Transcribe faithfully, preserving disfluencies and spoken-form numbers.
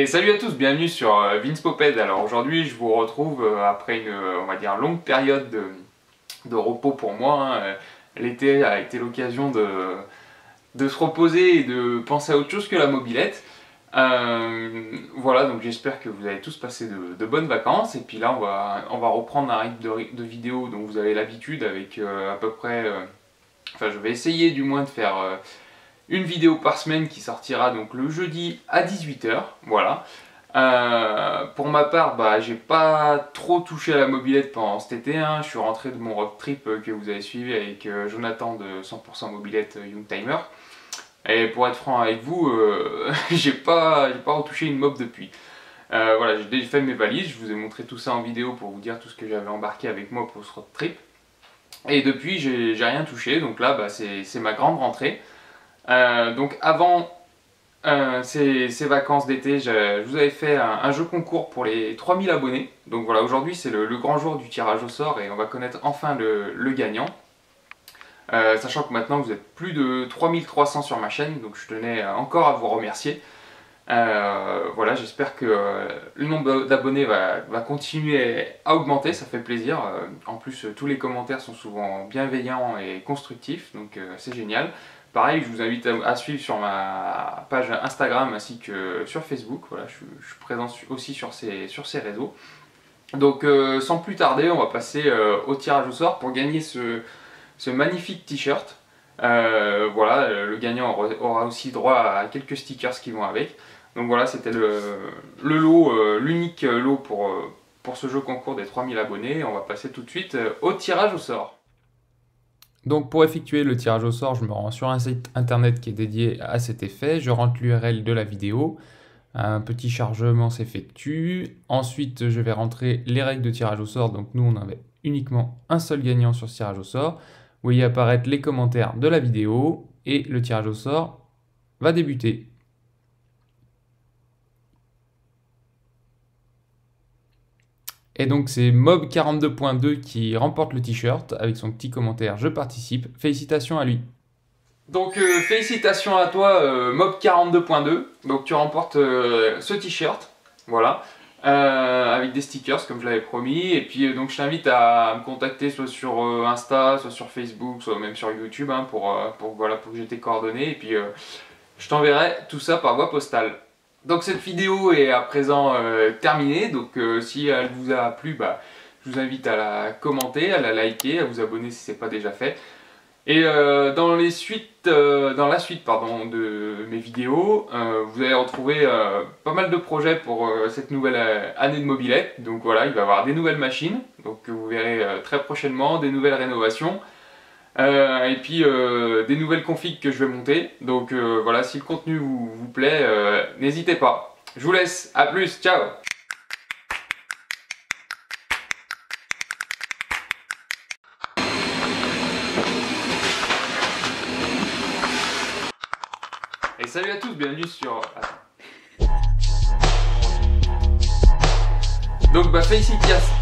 Et salut à tous, bienvenue sur Vince Poped. Alors aujourd'hui je vous retrouve après une, on va dire, longue période de, de repos pour moi. Hein. L'été a été l'occasion de, de se reposer et de penser à autre chose que la mobilette. Euh, voilà, donc j'espère que vous avez tous passé de, de bonnes vacances. Et puis là on va, on va reprendre un rythme de, de vidéos dont vous avez l'habitude avec euh, à peu près... Euh, enfin je vais essayer du moins de faire... Euh, une vidéo par semaine qui sortira donc le jeudi à dix-huit heures, voilà. Euh, pour ma part, bah, j'ai pas trop touché à la mobilette pendant cet été, hein. Je suis rentré de mon road trip que vous avez suivi avec euh, Jonathan de cent pour cent mobilette Youngtimer. Et pour être franc avec vous, euh, j'ai pas, j'ai pas retouché une mob depuis. Euh, voilà, j'ai déjà fait mes valises, je vous ai montré tout ça en vidéo pour vous dire tout ce que j'avais embarqué avec moi pour ce road trip. Et depuis, j'ai rien touché, donc là, bah, c'est ma grande rentrée. Euh, donc avant euh, ces, ces vacances d'été, je, je vous avais fait un, un jeu concours pour les trois mille abonnés. Donc voilà, aujourd'hui c'est le, le grand jour du tirage au sort et on va connaître enfin le, le gagnant. Euh, sachant que maintenant vous êtes plus de trois mille trois cents sur ma chaîne, donc je tenais encore à vous remercier. Euh, voilà, j'espère que euh, le nombre d'abonnés va, va continuer à augmenter, ça fait plaisir. Euh, en plus, tous les commentaires sont souvent bienveillants et constructifs, donc euh, c'est génial. Pareil, je vous invite à, à suivre sur ma page Instagram ainsi que sur Facebook. Voilà, je, je suis présent aussi sur ces, sur ces réseaux. Donc euh, sans plus tarder, on va passer euh, au tirage au sort pour gagner ce, ce magnifique t-shirt. Euh, voilà, le gagnant aura aussi droit à quelques stickers qui vont avec. Donc voilà, c'était le, le lot, euh, l'unique lot pour, euh, pour ce jeu concours des trois mille abonnés. On va passer tout de suite euh, au tirage au sort. Donc pour effectuer le tirage au sort, je me rends sur un site internet qui est dédié à cet effet, je rentre l'U R L de la vidéo, un petit chargement s'effectue, ensuite je vais rentrer les règles de tirage au sort, donc nous on avait uniquement un seul gagnant sur ce tirage au sort, vous voyez apparaître les commentaires de la vidéo et le tirage au sort va débuter. Et donc c'est Mob quarante-deux point deux qui remporte le t-shirt avec son petit commentaire « Je participe ». Félicitations à lui. Donc euh, félicitations à toi euh, Mob quarante-deux point deux. Donc tu remportes euh, ce t-shirt, voilà, euh, avec des stickers comme je l'avais promis. Et puis euh, donc je t'invite à me contacter soit sur euh, Insta, soit sur Facebook, soit même sur YouTube hein, pour, euh, pour, voilà, pour que j'ai tes coordonnées. Et puis euh, je t'enverrai tout ça par voie postale. Donc cette vidéo est à présent euh, terminée, donc euh, si elle vous a plu, bah, je vous invite à la commenter, à la liker, à vous abonner si ce n'est pas déjà fait. Et euh, dans, les suites, euh, dans la suite pardon, de mes vidéos, euh, vous allez retrouver euh, pas mal de projets pour euh, cette nouvelle euh, année de mobilette. Donc voilà, il va y avoir des nouvelles machines, donc vous verrez euh, très prochainement, des nouvelles rénovations. Euh, et puis euh, des nouvelles configs que je vais monter. Donc euh, voilà, si le contenu vous, vous plaît, euh, n'hésitez pas. Je vous laisse, à plus, ciao. Et salut à tous, bienvenue sur... Attends. Donc bah félicitations.